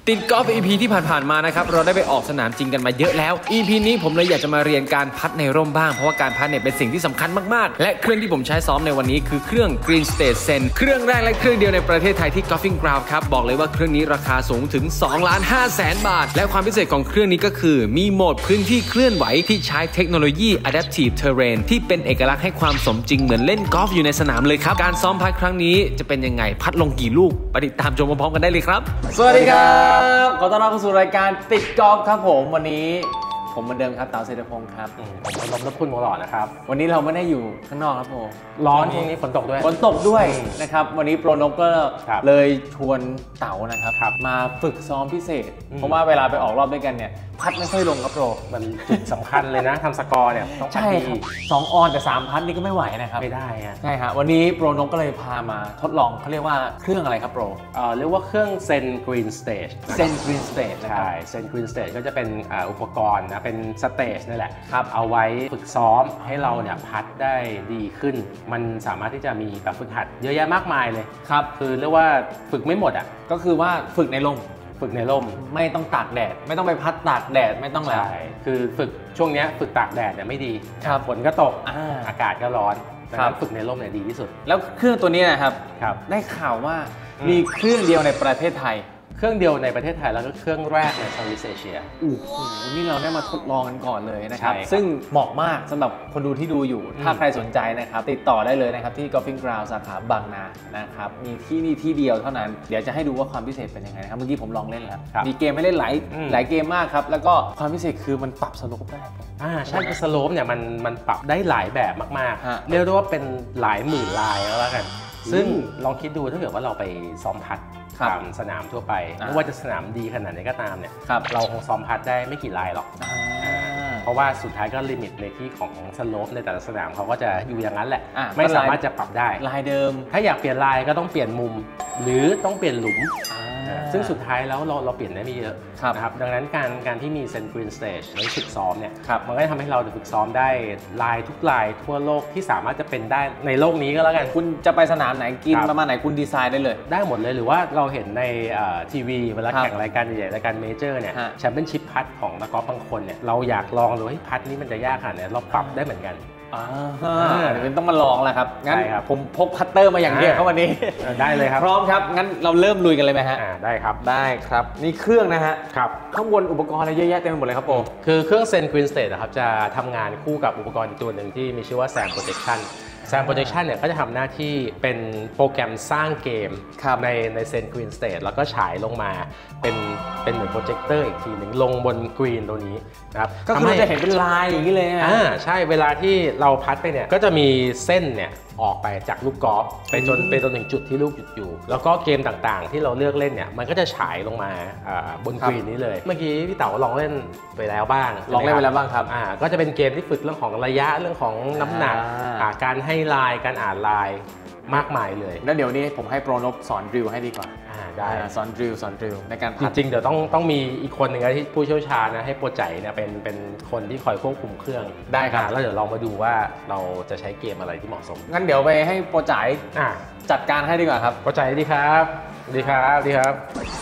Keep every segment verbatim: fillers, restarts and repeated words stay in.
ติดกอล์ฟ อี พี ที่ผ่านๆมานะครับเราได้ไปออกสนามจริงกันมาเยอะแล้ว อี พี นี้ผมเลยอยากจะมาเรียนการพัดในร่มบ้างเพราะว่าการพัดเนี่ยเป็นสิ่งที่สำคัญมากๆและเครื่องที่ผมใช้ซ้อมในวันนี้คือเครื่อง Green State Zen เครื่องแรกและเครื่องเดียวในประเทศไทยที่ Golfing Ground ครับบอกเลยว่าเครื่องนี้ราคาสูงถึง สองล้านห้าแสน บาทและความพิเศษของเครื่องนี้ก็คือมีโหมดพื้นที่เคลื่อนไหวที่ใช้เทคโนโลยี Adaptive Terrain ที่เป็นเอกลักษณ์ให้ความสมจริงเหมือนเล่นกอล์ฟอยู่ในสนามเลยครับการซ้อมพัดครั้งนี้จะเป็นยังไงพัดลงกี่ลูกไปติดตามชมพร้อมๆกันได้เลยครับสวัสดีครับขอต้อนรับเข้าสู่รายการติดกอล์ฟครับผมวันนี้ผมเหมือนเดิมครับเต๋าเศรษฐพงศ์ครับผมอารมณ์รบคุณโมหล่อนะครับวันนี้เราไม่ได้อยู่ข้างนอกครับผมร้อนช่วงนี้ฝนตกด้วยฝนตกด้วยนะครับวันนี้โปรนกก็เลยชวนเต๋านะครับมาฝึกซ้อมพิเศษเพราะว่าเวลาไปออกรอบด้วยกันเนี่ยพัดไม่ค่อยลงครับโปรมันจุดสำคัญเลยนะทำสกอร์เนี่ยต้องพัดดีสองออนแต่สามพัดนี่ก็ไม่ไหวนะครับไม่ได้ฮะใช่ฮะวันนี้โปรนกก็เลยพามาทดลองเขาเรียกว่าเครื่องอะไรครับโปรเอ่อเรียกว่าเครื่อง Zen Green Stage Zen Green Stage ใช่ Zen Green Stage ก็จะเป็นอุปกรณ์นะเป็นสเตจนี่แหละครับเอาไว้ฝึกซ้อมให้เราเนี่ยพัดได้ดีขึ้นมันสามารถที่จะมีแบบฝึกหัดเยอะแยะมากมายเลยครับคือเรียกว่าฝึกไม่หมดอ่ะก็คือว่าฝึกในร่มฝึกในร่มไม่ต้องตากแดดไม่ต้องไปพัดตากแดดไม่ต้องแล้วคือฝึกช่วงนี้ฝึกตากแดดเนี่ยไม่ดีครับฝนก็ตกอากาศก็ร้อนดังนั้นฝึกในร่มเนี่ยดีที่สุดแล้วเครื่องตัวนี้นะครับได้ข่าวว่ามีเครื่องเดียวในประเทศไทยเครื่องเดียวในประเทศไทยแล้วก็เครื่องแรกในเซาท์อีสต์เอเชียโอ้โหนี่เราได้มาทดลองกันก่อนเลยนะครับซึ่งเหมาะมากสำหรับคนดูที่ดูอยู่ถ้าใครสนใจนะครับติดต่อได้เลยนะครับที่ Golfing Ground สาขาบางนานะครับมีที่นี่ที่เดียวเท่านั้นเดี๋ยวจะให้ดูว่าความพิเศษเป็นยังไงนะครับเมื่อกี้ผมลองเล่นแล้วมีเกมให้เล่นหลายหลายเกมมากครับแล้วก็ความพิเศษคือมันปรับสโลปได้อ่าใช่คือสโลปเนี่ยมันมันปรับได้หลายแบบมากๆเรียกได้ว่าเป็นหลายหมื่นลายแล้วกันซึ่งลองคิดดูถ้าเกิดว่าเราไปซ้อมพัดตามสนามทั่วไปไม่ว่าจะสนามดีขนาดไหนก็ตามเนี่ยเราคงซ้อมพัดได้ไม่กี่ลายหรอกเพราะว่าสุดท้ายก็ลิมิตในที่ของสโลปในแต่ละสนามเขาก็จะอยู่อย่างนั้นแหละไม่สามารถจะปรับได้ลายเดิมถ้าอยากเปลี่ยนลายก็ต้องเปลี่ยนมุมหรือต้องเปลี่ยนหลุมซึ่งสุดท้ายแล้วเราเราเปลี่ยนได้ไม่เยอะนะครับดังนั้นการการที่มี Zen Green Stage ไว้ฝึกซ้อมเนี่ยมันก็จะทำให้เราฝึกซ้อมได้ลายทุกลายทั่วโลกที่สามารถจะเป็นได้ในโลกนี้ก็แล้วกันคุณจะไปสนามไหนกินประมาณไหนคุณดีไซน์ได้เลยได้หมดเลยหรือว่าเราเห็นในทีวีเวลาแข่งรายการใหญ่รายการเมเจอร์เนี่ยแชมเปี้ยนชิพพัดของนักกอล์ฟบางคนเนี่ยเราอยากลองดูให้พัดนี้มันจะยากขนาดไหนเราปรับได้เหมือนกันอ่าเดี๋ยวต้องมาลองแล้วครับงั้นผมพกพัตเตอร์มาอย่างเดียวเข้าวันนี้ได้เลยครับพร้อมครับงั้นเราเริ่มลุยกันเลยไหมฮะได้ครับได้ครับนี่เครื่องนะฮะครับข้างบนอุปกรณ์อะไรเยอะแยะเต็มไปหมดเลยครับโปคือเครื่อง Zen Green State นะครับจะทำงานคู่กับอุปกรณ์อีกตัวหนึ่งที่มีชื่อว่า Sam Projection Sam Projection เนี่ยก็จะทำหน้าที่เป็นโปรแกรมสร้างเกมในใน Zen Green State แล้วก็ฉายลงมาเป็นเป็นเหมือนโปรเจคเตอร์อีกทีหนึ่งลงบนกรีนตัวนี้นะครับก็คือจะเห็นเป็นลายอย่างนี้เลยอ่าใช่เวลาที่เราพัดไปเนี่ยก็จะมีเส้นเนี่ยออกไปจากลูกกอล์ฟไปจนไปจนถึงจุดที่ลูกหยุดอยู่แล้วก็เกมต่างๆที่เราเลือกเล่นเนี่ยมันก็จะฉายลงมาบนกรีนนี้เลยเมื่อกี้พี่เต๋าลองเล่นไปแล้วบ้างลองเล่นไปแล้วบ้างครับอ่าก็จะเป็นเกมที่ฝึกเรื่องของระยะเรื่องของน้ำหนักการให้ลายการอ่านลายมากมายเลยแล้วเดี๋ยวนี้ผมให้โปรนกสอนดริลให้ดีกว่าได้สอนดริลสอนดริลในการจริงๆเดี๋ยวต้องต้องมีอีกคนหนึ่งที่ผู้เชี่ยวชาญนะให้โปรใจเนี่ยเป็นเป็นคนที่คอยควบคุมเครื่องได้ครับแล้วเดี๋ยวเรามาดูว่าเราจะใช้เกมอะไรที่เหมาะสมงั้นเดี๋ยวไปให้โปรใจจัดการให้ดีกว่าครับโปรใจดีครับดีครับดีครับ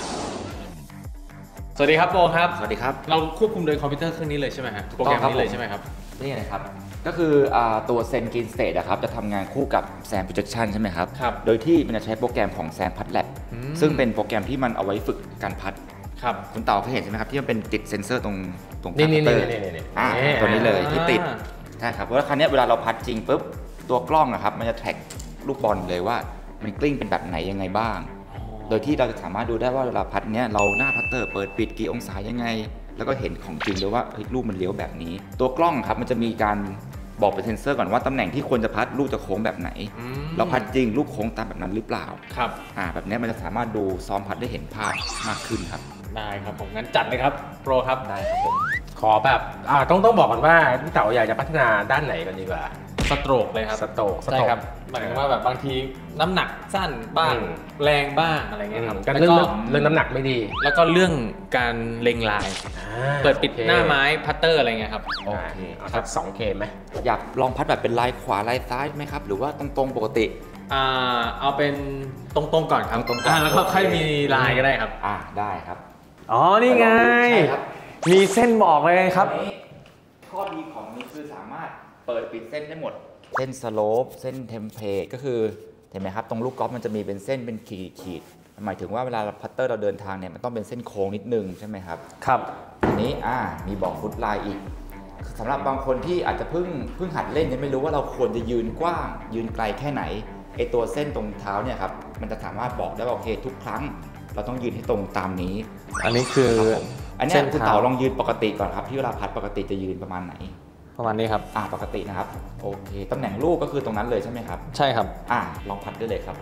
สวัสดีครับโปรครับสวัสดีครับเราควบคุมโดยคอมพิวเตอร์เครื่องนี้เลยใช่ไหมครับโปรแกรมนี้เลยใช่ไหมครับนี่นะครับก็คือตัว Zen Green State นะครับจะทำงานคู่กับ Sam Projection ใช่ไหมครับโดยที่มันจะใช้โปรแกรมของ Sam Pad Lab ซึ่งเป็นโปรแกรมที่มันเอาไว้ฝึกการพัดครับคุณเต่าเคยเห็นใช่ไหมครับที่มันเป็นติดเซนเซอร์ตรงตรงคัตเตอร์ตัวนี้เลยที่ติดใช่ครับเพราะว่าครั้งนี้เวลาเราพัดจริงปุ๊บตัวกล้องนะครับมันจะแท็กลูกบอลเลยว่ามันกลิ้งเป็นแบบไหนยังไงบ้างโดยที่เราจะสามารถดูได้ว่าเวลาพัดเนี้ยเราหน้าพัตเตอร์เปิดปิดกี่องศายังไงแล้วก็เห็นของจริงด้วยว่าลูกมันเลี้ยวแบบนี้ตัวกล้องครับมันจะมีการบอกเป็นเซนเซอร์ก่อนว่าตำแหน่งที่ควรจะพัดลูกจะโค้งแบบไหนเราพัดจริงลูกโค้งตามแบบนั้นหรือเปล่าครับอ่าแบบนี้มันจะสามารถดูซ้อมพัดได้เห็นภาพมากขึ้นครับได้ครับผมงั้นจัดเลยครับโปรครับได้ครับผมขอแบบอ่าต้องต้องบอกก่อนว่าพี่เต๋าอยากจะพัฒนาด้านไหนกันดีกว่าสโตรกเลยครับสโตรกใช่ครับหมายถึงว่าแบบบางทีน้ำหนักสั้นบ้างแรงบ้างอะไรเงี้ยครับแล้วก็เรื่องน้ำหนักไม่ดีแล้วก็เรื่องการเล็งลายเปิดปิดหน้าไม้พัตเตอร์อะไรเงี้ยครับโอเคสักสองเกมไหมอยากลองพัดแบบเป็นลายขวาลายซ้ายไหมครับหรือว่าตรงๆปกติอ่าเอาเป็นตรงๆก่อนครับตรงๆแล้วก็ค่อยมีลายก็ได้ครับอ่าได้ครับอ๋อนี่ไงมีเส้นบอกเลยครับข้อดีของนี้คือสามารถเปิดปิดเส้นได้หมดเส้นสโลปเส้นเทมเพลตก็คือเห็นไหมครับตรงลูกกอล์ฟมันจะมีเป็นเส้นเป็นขีดๆหมายถึงว่าเวลาพัตเตอร์เราเดินทางเนี่ยมันต้องเป็นเส้นโค้งนิดนึงใช่ไหมครับครับทีนี้อ่ามีบอกฟุตไลน์อีกสำหรับบางคนที่อาจจะเพิ่งเพิ่งหัดเล่นยังไม่รู้ว่าเราควรจะยืนกว้างยืนไกลแค่ไหนไอตัวเส้นตรงเท้าเนี่ยครับมันจะสามารถบอกได้ว่าโอเคทุกครั้งเราต้องยืนให้ตรงตามนี้อันนี้คืออันนี้คุณเต๋าลองยืนปกติก่อนครับที่เวลาพัดปกติจะยืนประมาณไหนประมาณนี้ครับอ่าปกตินะครับโอเคตำแหน่งลูกก็คือตรงนั้นเลยใช่ไหมครับใช่ครับอ่าลองพัดได้เลยครับ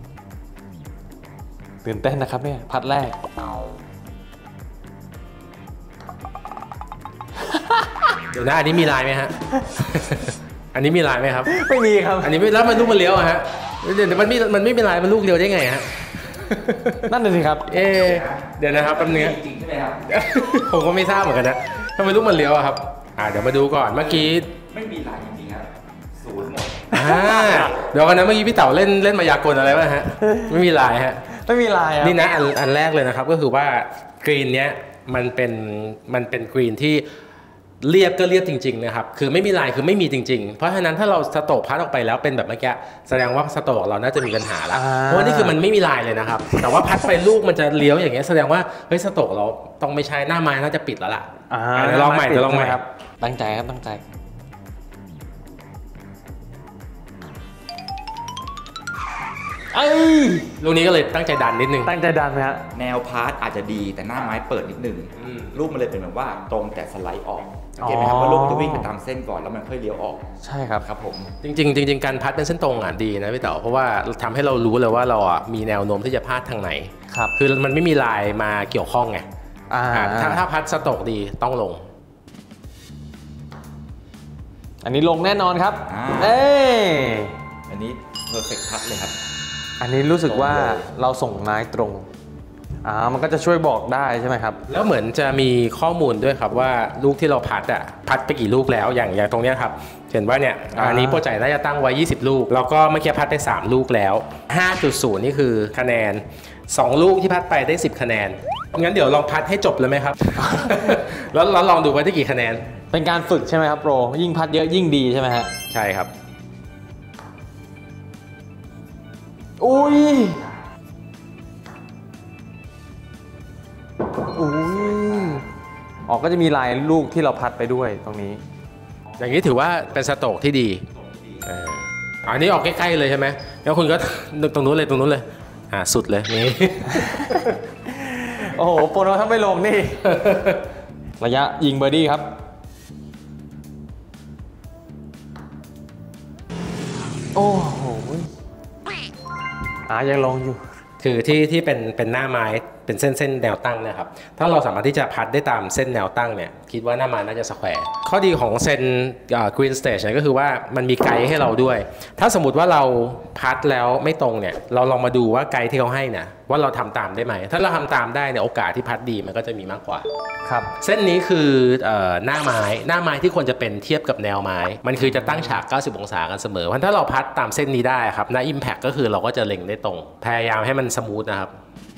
ตื่นเต้นนะครับเนี่ยพัดแรกเดี๋ยวนะอันนี้มีลายไหมฮะอันนี้มีลายไหมครับไม่มีครับอันนี้ไม่แล้วมันลูกมันเลี้ยวอะฮะเดี๋ยวมันไม่มันไม่มีลายมันลูกเลี้ยวได้ไงฮะนั่นเลยสิครับเอเดี๋ยวนะครับแป๊บนึงจริงใช่ไหมครับผมก็ไม่ทราบเหมือนกันนะทำไมลูกมันเลี้ยวอะครับอ่าเดี๋ยวมาดูก่อนเมื่อกี้ไม่มีลายจริงๆครับศูนย์หมดอ่าเดี๋ยวกันนะเมื่อกี้พี่เต๋าเล่นเล่นมายากลอะไรวะฮะไม่มีลายฮะไม่มีลายนี่นะอันอันแรกเลยนะครับก็คือว่ากรีนเนี้ยมันเป็นมันเป็นกรีนที่เรียบก็เรียบจริงๆนะครับคือไม่มีลายคือไม่มีจริงๆเพราะฉะนั้นถ้าเราสโตรกพัดออกไปแล้วเป็นแบบเมื่อกี้แสดงว่าสโตรกเราน่าจะมีปัญหาแล้วเพราะว่านี่คือมันไม่มีลายเลยนะครับแต่ว่าพัดไปลูกมันจะเลี้ยวอย่างเงี้ยแสดงว่าเฮ้ยสโตรกเราต้องไม่ใช่หน้าไม้น่าจะปิดแล้วล่ะเดี๋ยวลองใหม่เดี๋ยวลองใหม่ครับตั้งใจครับตั้งใจเอ้ยลูกนี้ก็เลยตั้งใจดันนิดนึงตั้งใจดันไหมฮะแนวพาร์ทอาจจะดีแต่หน้าไม้เปิดนิดนึงลูกมันเลยเป็นแบบว่าตรงแต่สไลด์ออกเห็นไหมครับว่าลูกจะวิ่งไปตามเส้นก่อนแล้วมันค่อยเลี้ยวออกใช่ครับครับผมจริงๆจริงๆการพัดเป็นเส้นตรงอ่ะดีนะพี่เต๋อเพราะว่าทำให้เรารู้เลยว่าเราอ่ะมีแนวโน้มที่จะพลาดทางไหนครับคือมันไม่มีลายมาเกี่ยวข้องไงถ้าถ้าพัดสโตรกดีต้องลงอันนี้ลงแน่นอนครับเอ้อันนี้เพอร์เฟกต์พัดเลยครับอันนี้รู้สึกว่าเราส่งไม้ตรงอ่ามันก็จะช่วยบอกได้ใช่ไหมครับแล้วเหมือนจะมีข้อมูลด้วยครับว่าลูกที่เราพัดอ่ะพัดไปกี่ลูกแล้วอย่างอย่างตรงเนี้ยครับเห็นว่าเนี่ยอันนี้โปรเจกต์น่าจะตั้งไว้ยี่สิบลูกแล้วก็เมื่อกี้พัดไปสามลูกแล้ว ห้าจุดศูนย์ นี่คือคะแนนสองลูกที่พัดไปได้สิบคะแนนงั้นเดี๋ยวลองพัดให้จบเลยไหมครับ แล้วเราลองดูว่าได้กี่คะแนนเป็นการฝึกใช่ไหมครับโปรยิ่งพัดเยอะยิ่งดีใช่ไหมฮะใช่ครับอุ้ยอุ้ยออกก็จะมีลายลูกที่เราพัดไปด้วยตรงนี้อย่างนี้ถือว่าเป็นสโตรกที่ดีอันนี้ออกใกล้ๆเลยใช่ไหมแล้วคุณก็ตรงนู้นเลยตรงนู้นเลยอ่าสุดเลยนี่โอ้โหโปรโนถ้าไม่ลงนี่ระยะยิงเบอร์ดี้ครับโอ้โหอ่ายังลงอยู่คือที่ที่เป็นเป็นหน้าไม้เป็นเส้นเส้นแนวตั้งนะครับถ้าเราสามารถที่จะพัดได้ตามเส้นแนวตั้งเนี่ยคิดว่าหน้าไม้น่าจะสแควร์ข้อดีของเส้นกรีนสเตจเนี่ยก็คือว่ามันมีไกด์ให้เราด้วยถ้าสมมติว่าเราพัดแล้วไม่ตรงเนี่ยเราลองมาดูว่าไกด์ที่เขาให้นะว่าเราทำตามได้ไหมถ้าเราทำตามได้เนี่ยโอกาสที่พัดดีมันก็จะมีมากกว่าครับเส้นนี้คือหน้าไม้หน้าไม้ที่ควรจะเป็นเทียบกับแนวไม้มันคือจะตั้งฉากเก้าสิบองศากันเสมอเพราะถ้าเราพัดตามเส้นนี้ได้ครับหน้า impact ก็คือเราก็จะเล็งได้ตรงพยายามให้มันสมูทนะครับ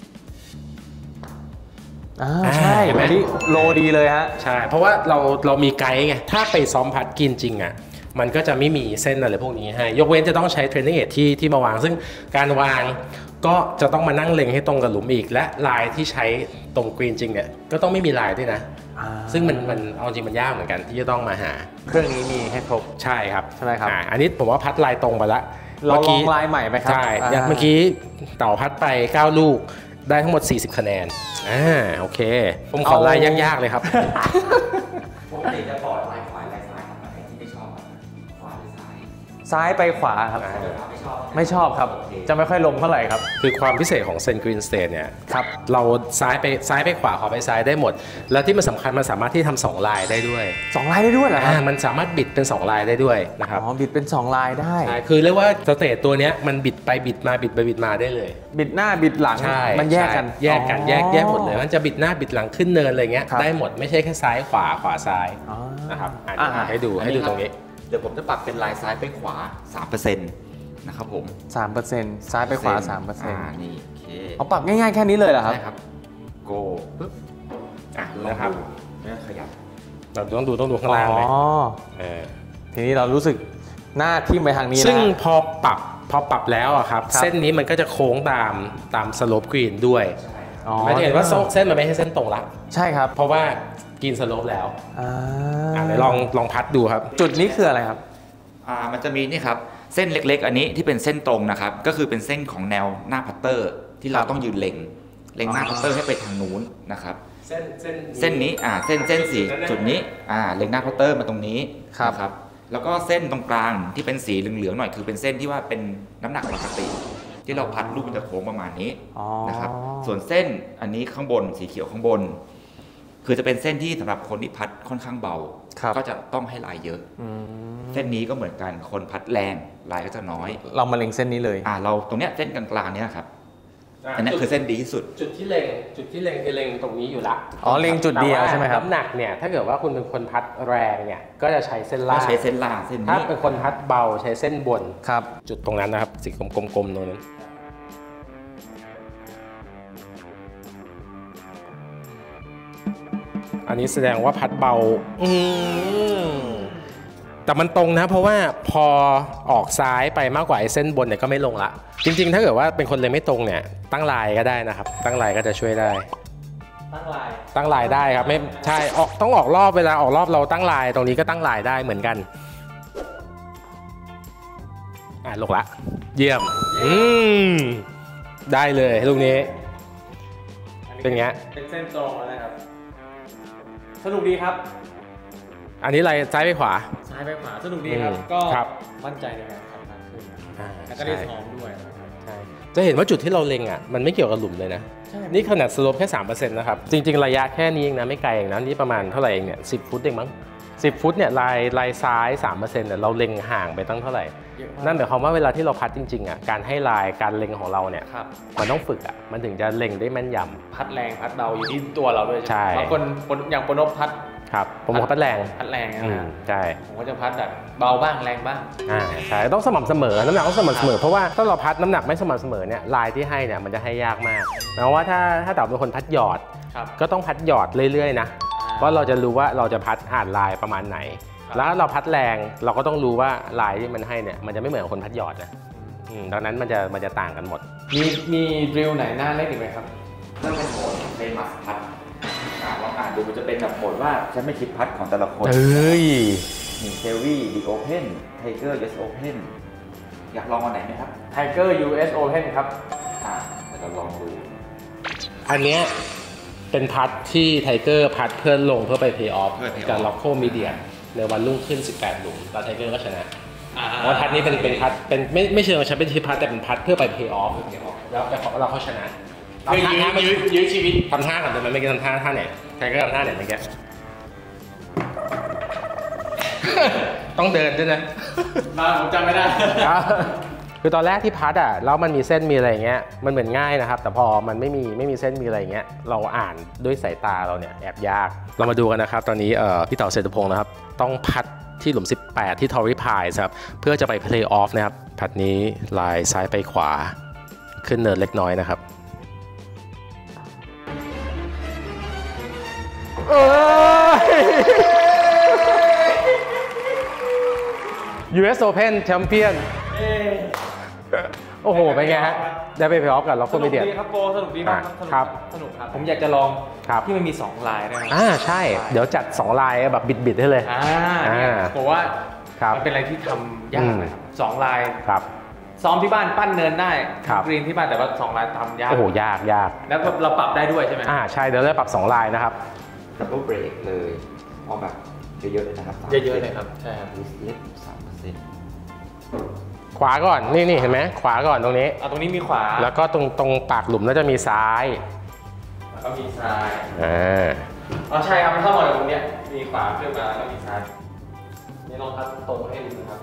อ่าใช่อันนี้โลดีเลยฮะใช่เพราะว่าเราเรามีไกด์ไงถ้าไปซ้อมพัดกินจริงอ่ะมันก็จะไม่มีเส้นอะไรพวกนี้ให้ยกเว้นจะต้องใช้เทรนนิ่งเอทที่ที่มาวางซึ่งการวางก็จะต้องมานั่งเล็งให้ตรงกับหลุมอีกและลายที่ใช้ตรงกรีนจริงเนี่ยก็ต้องไม่มีลายด้วยนะซึ่งมันมันเอาจริงมันยากเหมือนกันที่จะต้องมาหาเครื่องนี้มีให้ครบใช่ครับใช่ไหมครับอันนี้ผมว่าพัดลายตรงไปละเราลองลายใหม่ไหมครับใช่เมื่อกี้เต่าพัดไปเก้าลูกได้ทั้งหมดสี่สิบคะแนนอ่าโอเคผมขอลายยากๆเลยครับปกติจะต่อลายขวาลายซ้ายอะไรที่ไม่ชอบขวาหรือซ้ายซ้ายไปขวาครับไม่ชอบครับจะไม่ค่อยลงเท่าไหร่ครับคือความพิเศษของเซนกรีนสเตทเนี่ยครับเราซ้ายไปซ้ายไปขวาขวาไปซ้ายได้หมดแล้วที่มันสำคัญมันสามารถที่ทำสองลายได้ด้วยสองลายได้ด้วยเหรอครับมันสามารถบิดเป็นสองลายได้ด้วยนะครับอ๋อบิดเป็นสองลายได้ใช่คือเรียกว่าสเตทตัวเนี้ยมันบิดไปบิดมาบิดไปบิดมาได้เลยบิดหน้าบิดหลังมันแยกกันแยกกันแยกแยกหมดเลยมันจะบิดหน้าบิดหลังขึ้นเนินอะไรเงี้ยได้หมดไม่ใช่แค่ซ้ายขวาขวาซ้ายนะครับให้ดูให้ดูตรงนี้เดี๋ยวผมจะปรับเป็นลายซ้ายไปขวา สามเปอร์เซ็นต์ นะครับผมสามเปอร์เซ็นต์ ซ้ายไปขวา สามเปอร์เซ็นต์อ่านี่โอเคเอาปรับง่ายๆแค่นี้เลยเหรอครับใช่ครับโก้ปึ๊บอ่ะนะครับไม่ขยับเราต้องดูต้องดูข้างล่างเลยอ๋อทีนี้เรารู้สึกหน้าทิ่มไปทางนี้ซึ่งพอปรับพอปรับแล้วอะครับเส้นนี้มันก็จะโค้งตามตามสโลปกรีนด้วยไม่เห็นว่าเส้นมันไม่ใช่เส้นตรงละใช่ครับเพราะว่ากรีนสโลปแล้วอ่าเดี๋ยวลองลองพัดดูครับจุดนี้คืออะไรครับอ่ามันจะมีนี่ครับเส้นเล็กๆอันนี้ที่เป็นเส้นตรงนะครับก็คือเป็นเส้นของแนวหน้าพัตเตอร์ที่เราต้องยืนเล็งเล็งหน้าพัตเตอร์ให้ไปทางนู้นนะครับเส้นเส้นเส้นนี้อ่าเส้นเส้นสีจุดนี้อ่าเล็งหน้าพัตเตอร์มาตรงนี้นะครับแล้วก็เส้นตรงกลางที่เป็นสีเหลืองๆหน่อยคือเป็นเส้นที่ว่าเป็นน้ำหนักปกติที่เราพัดลูกมันจะโค้งประมาณนี้นะครับส่วนเส้นอันนี้ข้างบนสีเขียวข้างบนคือจะเป็นเส้นที่สำหรับคนที่พัดค่อนข้างเบาก็จะต้องให้ลายเยอะเส้นนี้ก็เหมือนกันคนพัดแรงลายก็จะน้อยเรามาเล็งเส้นนี้เลยอ่าเราตรงเนี้ยเส้นกลางๆเนี้ยครับอันนี้คือเส้นดีที่สุดจุดที่เล็งจุดที่เล็งคือเล็งตรงนี้อยู่ละอ๋อเล็งจุดเดียวใช่ไหมครับน้ำหนักเนี่ยถ้าเกิดว่าคุณเป็นคนพัดแรงเนี่ยก็จะใช้เส้นล่างใช้เส้นล่างเส้นนี้ถ้าเป็นคนพัดเบาใช้เส้นบนครับจุดตรงนั้นนะครับสีกลมๆตรงนั้นอันนี้แสดงว่าพัดเบาอืมแต่มันตรงนะเพราะว่าพอออกซ้ายไปมากกว่าไอ้เส้นบนเนี่ยก็ไม่ลงละจริงๆถ้าเกิดว่าเป็นคนเลยไม่ตรงเนี่ยตั้งลายก็ได้นะครับตั้งลายก็จะช่วยได้ตั้งลายตั้งลายได้ครับไม่ใช่ออกต้องออกรอบเวลาออกรอบเราตั้งลายตรงนี้ก็ตั้งลายได้เหมือนกันอ่ะลงละเยี่ยมอืมได้เลยลูกนี้เป็นไงเป็นเส้นตรงแล้วนะครับสนุกดีครับอันนี้อะไรซ้ายไปขวาซ้ายไปขวาสนุกดีครับก็มั่นใจในการทำมากขึ้นแล้วก็ได้ซ้อมด้วยใช่จะเห็นว่าจุดที่เราเล็งอ่ะมันไม่เกี่ยวกับหลุมเลยนะนี่ขนาดสโลปแค่ สามเปอร์เซ็นต์ นะครับจริงๆระยะแค่นี้เองนะไม่ไกลเองนะนี่ประมาณเท่าไหร่เองเนี่ยสิบฟุตเองมั้งสิบฟุตเนี่ยลายลายซ้าย สามเปอร์เซ็นต์ เนี่ยเราเล็งห่างไปตั้งเท่าไหร่นั่นหมายความว่าเวลาที่เราพัดจริงๆอ่ะการให้ลายการเล็งของเราเนี่ยมันต้องฝึกอ่ะมันถึงจะเล็งได้แม่นยำพัดแรงพัดเบาอยู่ที่ตัวเราด้วยใช่บางคนอย่างปนพพัดครับผมพัดแรงพัดแรงนะใช่ผมก็จะพัดแบบเบาบ้างแรงบ้างอ่าใช่ต้องสม่ำเสมอน้ำหนักต้องสม่ำเสมอเพราะว่าถ้าเราพัดน้ำหนักไม่สม่ำเสมอเนี่ยลายที่ให้เนี่ยมันจะให้ยากมากแม้ว่าถ้าถ้าแต่เป็นคนพัดหยอดก็ต้องพัดหยอดเรื่อยๆนะเพราะเราจะรู้ว่าเราจะพัดอ่านลายประมาณไหนแล้วเราพัดแรงเราก็ต้องรู้ว่าลายที่มันให้เนี่ยมันจะไม่เหมือนคนพัดหยอดนะดังนั้นมันจะมันจะต่างกันหมดมีมีดริลไหนน่าเล่นอีกไหมครับถ้าเป็นโหมดเฟมัสพัดลองอ่านดูมันจะเป็นแบบโหมดว่าฉันไม่คิดพัดของแต่ละคนเอ้ยมีเซวี่ดีโอเพนไทเกอร์ยูเอสโอเพนอยากลองอันไหนไหมครับไทเกอร์ยูเอสโอเพนครับอ่าเดี๋ยวเราลองดูอันเนี้ยเป็นพัดที่ไทเกอร์พัดเพื่อลงเพื่อไปเพย์ออฟกับล็อกโคมีเดียในวันรุ่งขึ้นสิบแปดหลุมตอนไทเกอร์ก็ชนะเพราะพัดนี้เป็นเป็นพัดเป็นไม่ไม่เชิงใช้เป็นที่พัดแต่เป็นพัดเพื่อไปเพย์ออฟแล้วเราเขาชนะยื้อยื้อยื้อชีวิตทำท่าก่อนแต่มันไม่กี่ทำท่าท่าไหนใครก็ทำท่าไหนเมื่อกี้ต้องเดินด้วยนะมาผมจำไม่ได้คือตอนแรกที่พัดอ่ะแล้วมันมีเส้นมีอะไรเงี้ยมันเหมือนง่ายนะครับแต่พอมันไม่มีไม่มีเส้นมีอะไรเงี้ยเราอ่านด้วยสายตาเราเนี่ยแอบยากเรามาดูกันนะครับตอนนี้พี่เต๋อเศรษฐพงศ์นะครับต้องพัดที่หลุมสิบแปดที่ทอริพายครับเพื่อจะไปเพลย์ออฟนะครับพัดนี้ลายซ้ายไปขวาขึ้นเนินเล็กน้อยนะครับยู เอส Open แชมเปี้ยนโอ้โหเป็นไงฮะได้ไปเพลย์ออฟกับล็อกโคมีเดียสนุกดีครับโปสนุกดีมากครับสนุกครับผมอยากจะลองที่มันมีสองลายได้อ่าใช่เดี๋ยวจัดสองลายแบบบิดๆให้เลยอ่าผมว่ามันเป็นอะไรที่ทำยากนะครับสองลายครับซ้อมที่บ้านปั้นเนินได้กรีนที่บ้านแต่ว่าสองลายทำยากโอ้โหยากยากแล้วเราปรับได้ด้วยใช่ไหมอ่าใช่เดี๋ยวเราปรับสองลายนะครับดับเบิลเบรกเลยเอาแบบเยอะๆเลยนะครับเยอะๆเลยครับใช่ครับเล็กสามเปอร์เซ็นต์ขวาก่อนนี่นี่เห็นไหมขวาก่อนตรงนี้อ่าตรงนี้มีขวาแล้วก็ตรงตรงปากหลุมน่าจะมีซ้ายแล้วก็มีซ้ายอ่าอ๋อใช่ครับมันเข้ามาตรงนี้มีขวาขึ้นมาแล้วมีซ้ายนี่ลองพัดตรงให้ดูนะครับ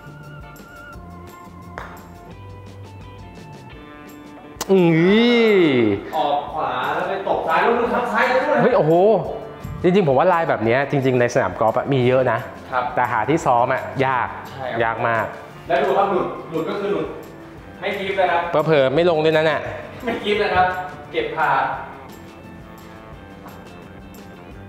อือออกขวาแล้วไปตกซ้ายแล้วดูทับซ้ายด้วยเฮ้ยโอ้โหจริงๆผมว่าลายแบบนี้จริงๆในสนามกอล์ฟมีเยอะนะแต่หาที่ซ้อมอ่ะยากยากมากแล้วดูครับหลุดหลุดก็คือหลุดไม่กีบเลยครับเผลอๆไม่ลงด้วยนั่นน่ะไม่กีบเลยครับเก็บผ่า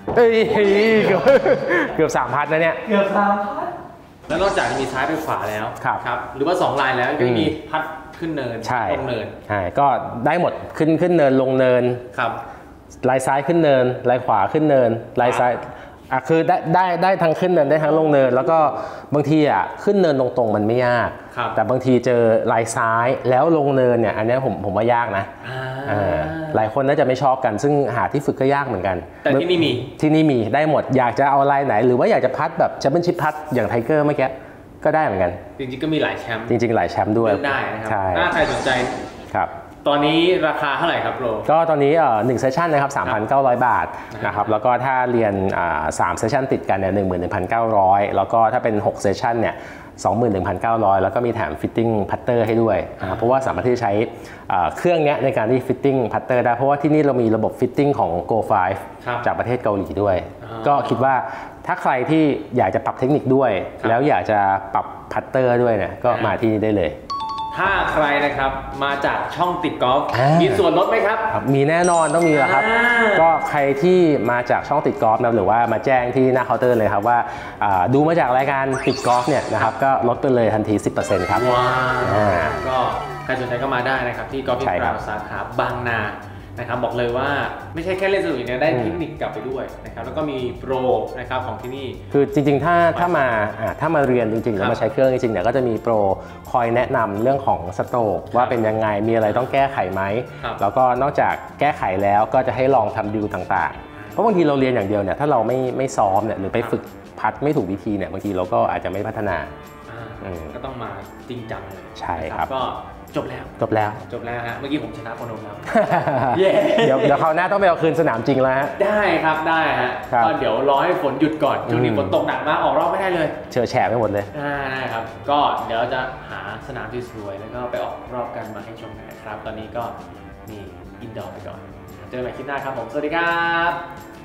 เอ้ยเกือบเกือบสามพันนะเนี่ยเกือบสามพันแล้วนอกจากจะมีซ้ายไปขวาแล้วครับครับหรือว่าสองลายแล้วก็มีพัดขึ้นเนินใช่ลงเนินใช่ก็ได้หมดขึ้นขึ้นเนินลงเนินครับลายซ้ายขึ้นเนินลายขวาขึ้นเนินลายซ้ายอ่ะคือได้ได้ได้ทั้งขึ้นเนินได้ทั้งลงเนิน แล้วก็บางทีอ่ะขึ้นเนินตรงๆมันไม่ยากครับแต่บางทีเจอลายซ้ายแล้วลงเนินเนี่ยอันนี้ผมผมว่ายากนะอ่าอ่าหลายคนน่าจะไม่ชอบกันซึ่งหาที่ฝึกก็ยากเหมือนกันแต่ที่นี่มีที่นี่มีได้หมดอยากจะเอาลายไหน หรือว่าอยากจะพัดแบบแชมเปี้ยนชิพพัดอย่างไทเกอร์เมื่อกี้ก็ได้เหมือนกันจริงๆก็มีหลายแชมป์จริงๆหลายแชมป์ด้วยเลือกได้นะครัใช่ถ้าใครสนใจครับตอนนี้ราคาเท่าไหร่ครับโปรก็ตอนนี้เอ่อหนึ่งเซสชันนะครับ สามพันเก้าร้อย บาทนะครับแล้วก็ถ้าเรียนอ่าสามเซสชันติดกันเนี่ย หนึ่งหมื่นหนึ่งพันเก้าร้อย แล้วก็ถ้าเป็นหกเซสชันเนี่ย สองหมื่นหนึ่งพันเก้าร้อย แล้วก็มีแถมฟิตติ้งพัตเตอร์ให้ด้วยอ่าเพราะว่าสามารถที่จะใช้อ่าเครื่องเนี้ยในการที่ฟิตติ้งพัตเตอร์ได้เพราะว่าที่นี่เรามีระบบฟิตติ้งของ โก ไฟว์ครับจากประเทศเกาหลีด้วยอ๋อก็คิดว่าถ้าใครที่อยากจะปรับเทคนิคด้วยครับแล้วอยากจะปรับพัตเตอร์ด้วยเนี่ยก็มาที่นี่ได้เลยถ้าใครนะครับมาจากช่องติดกอล์ฟอ่ามีมีส่วนลดไหมครับครับมีแน่นอนต้องมีแล้วครับอ่าก็ใครที่มาจากช่องติดกอล์ฟนะหรือว่ามาแจ้งที่หน้าเคาน์เตอร์เลยครับว่าอ่าดูมาจากรายการติดกอล์ฟเนี่ยนะครับก็ลดไปเลยทันที สิบเปอร์เซ็นต์ ครับว้าวอ่าก็ใครสนใจก็มาได้นะครับที่กอล์ฟใช่อินคกรัราบวสาขาบางนานะครับบอกเลยว่าไม่ใช่แค่เล่นสนุกอย่างเดียวได้อืมเทคนิคกลับไปด้วยนะครับแล้วก็มีโปรนะครับของที่นี่คือจริงๆ ถ้าถ้ามาอ่าถ้ามาเรียนจริงๆ แล้วมาใช้เครื่องจริงๆเนี่ยก็จะมีโปรคอยแนะนำเรื่องของสโตรกว่าเป็นยังไงมีอะไรต้องแก้ไขไหมครับแล้วก็นอกจากแก้ไขแล้วก็จะให้ลองทำดิวต่างๆ เพราะบางทีเราเรียนอย่างเดียวเนี่ยถ้าเราไม่ไม่ซ้อมเนี่ยหรือไปฝึกพัดไม่ถูกวิธีเนี่ยบางทีเราก็อาจจะไม่พัฒนาอ่าอืมก็ต้องมาจริงจังเลยใช่ครับนะก็จบแล้วจบแล้วจบแล้วฮะเมื่อกี้ผมชนะโปรโนแล้วเดี๋ยวเดี๋ยวคราวหน้าต้องไปเอาคืนสนามจริงแล้วฮะได้ครับได้ฮะครับก็เดี๋ยวรอให้ฝนหยุดก่อนช่วงนี้อืมฝนตกหนักมากออกรอบไม่ได้เลยเชื่อแฉะไปหมดเลยได้ได้ครับ ก็เดี๋ยวจะหาสนามที่สวยแล้วก็ไปออกรอบกันมาให้ชมกันนะครับ ตอนนี้ก็มีอินดอร์ไปก่อน เจอกันใหม่คลิปหน้าครับผม สวัสดีครับ